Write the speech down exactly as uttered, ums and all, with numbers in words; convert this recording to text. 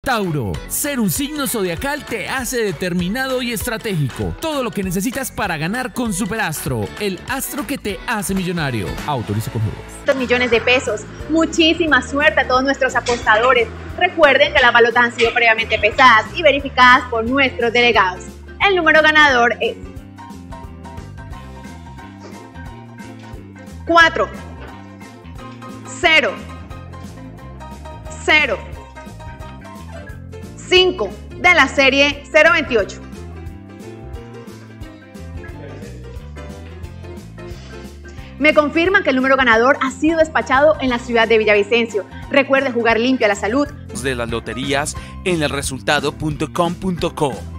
Tauro, ser un signo zodiacal te hace determinado y estratégico. Todo lo que necesitas para ganar con Superastro, el astro que te hace millonario. Autoriza con juegos. Millones de pesos. Muchísima suerte a todos nuestros apostadores. Recuerden que las balotas han sido previamente pesadas y verificadas por nuestros delegados. El número ganador es cuatro, cero, cero, cinco de la serie cero veintiocho. Me confirman que el número ganador ha sido despachado en la ciudad de Villavicencio. Recuerde jugar limpio a la salud. De las loterías en el resultado punto com punto co.